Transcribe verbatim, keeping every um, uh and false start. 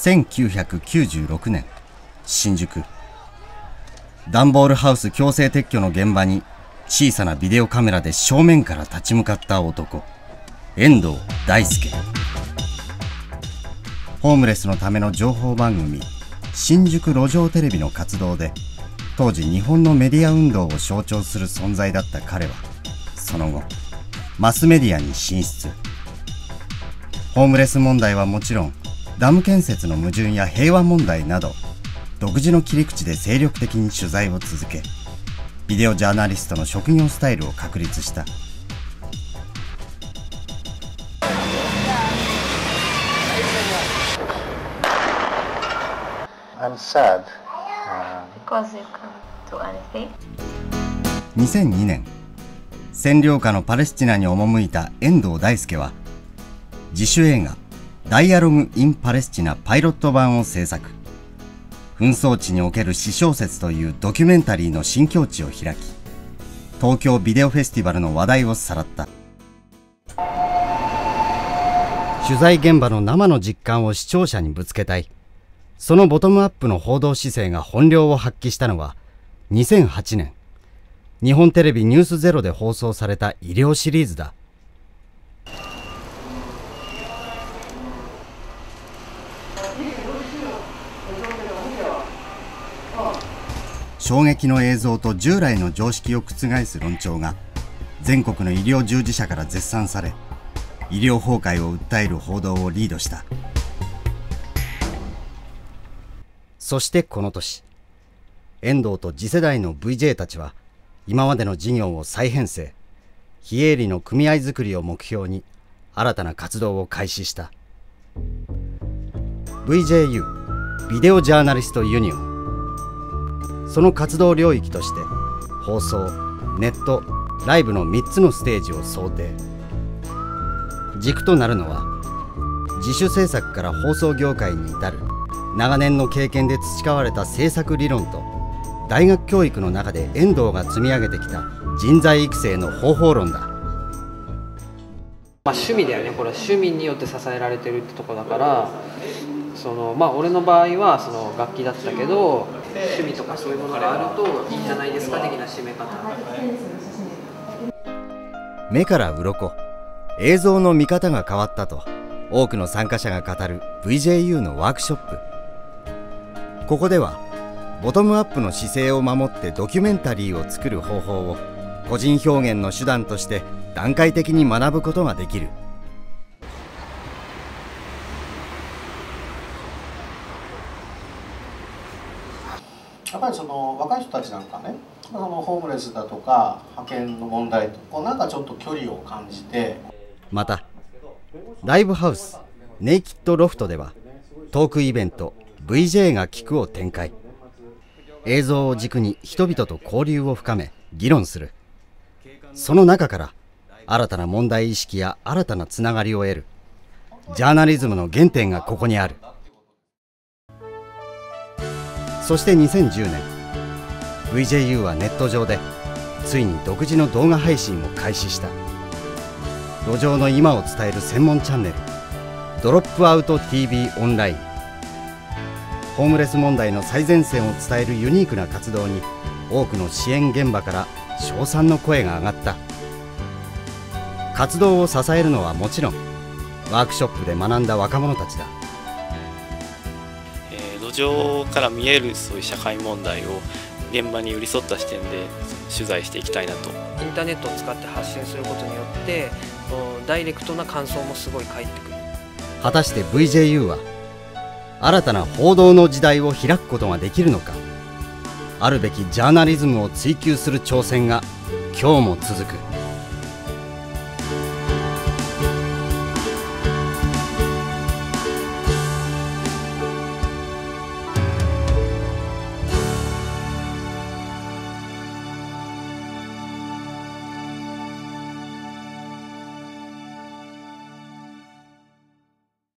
せんきゅうひゃくきゅうじゅうろくねん新宿、段ボールハウス強制撤去の現場に小さなビデオカメラで正面から立ち向かった男、遠藤大輔。ホームレスのための情報番組新宿路上テレビの活動で当時日本のメディア運動を象徴する存在だった彼は、その後マスメディアに進出。ホームレス問題はもちろん、ダム建設の矛盾や平和問題など独自の切り口で精力的に取材を続け、ビデオジャーナリストの職業スタイルを確立した。 I'm sad. にせんにねん、占領下のパレスチナに赴いた遠藤大輔は、自主映画「ダイアログ・イン・パレスチナ」パイロット版を制作。紛争地における私小説というドキュメンタリーの新境地を開き、東京ビデオフェスティバルの話題をさらった。取材現場の生の実感を視聴者にぶつけたい。そのボトムアップの報道姿勢が本領を発揮したのはにせんはちねん、日本テレビニュースゼロで放送された医療シリーズだ。衝撃の映像と従来の常識を覆す論調が全国の医療従事者から絶賛され、医療崩壊を訴える報道をリードした。そしてこの年、遠藤と次世代の ブイジェー たちは今までの事業を再編成、非営利の組合づくりを目標に新たな活動を開始した。 ブイジェーユー ビデオジャーナリストユニオン。その活動領域として放送、ネット、ライブのみっつのステージを想定。軸となるのは自主制作から放送業界に至る長年の経験で培われた制作理論と、大学教育の中で遠藤が積み上げてきた人材育成の方法論だ。 まあ趣味だよね。これは趣味によって支えられてるってとこだから、そのまあ俺の場合はその楽器だったけど、趣味とかそういうものがあるといいんじゃないですか的な締め方。 目から鱗、映像の見方が変わったと多くの参加者が語る ブイジェーユー のワークショップ。ここではボトムアップの姿勢を守ってドキュメンタリーを作る方法を個人表現の手段として段階的に学ぶことができる。 やっぱりその若い人たちなんかね、そのホームレスだとか派遣の問題とこうなんかちょっと距離を感じて、 またライブハウスネイキッドロフトではトークイベント ブイジェー が聞くを展開。映像を軸に人々と交流を深め議論する。その中から新たな問題意識や新たなつながりを得る。ジャーナリズムの原点がここにある。そしてにせんじゅうねん、 ブイジェーユー はネット上でついに独自の動画配信を開始した。路上の今を伝える専門チャンネルドロップアウト ティービー オンライン。ホームレス問題の最前線を伝えるユニークな活動に多くの支援現場から称賛の声が上がった。活動を支えるのはもちろんワークショップで学んだ若者たちだ。 えー、路上から見えるそういう社会問題を現場に寄り添った視点で取材していきたいなと。 インターネットを使って発信することによってダイレクトな感想もすごい返ってくる。 果たして ブイジェーユー は新たな報道の時代を開くことができるのか。あるべきジャーナリズムを追求する挑戦が今日も続く。